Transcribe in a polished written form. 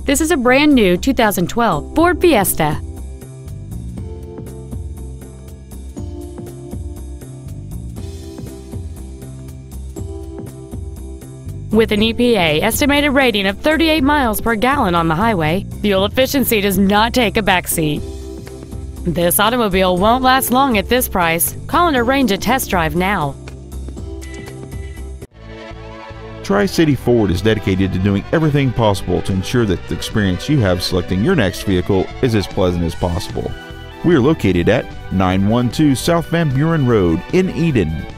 This is a brand new 2012 Ford Fiesta. With an EPA estimated rating of 38 miles per gallon on the highway, fuel efficiency does not take a backseat. This automobile won't last long at this price. Call and arrange a test drive now. Tri-City Ford is dedicated to doing everything possible to ensure that the experience you have selecting your next vehicle is as pleasant as possible. We are located at 912 South Van Buren Road in Eden.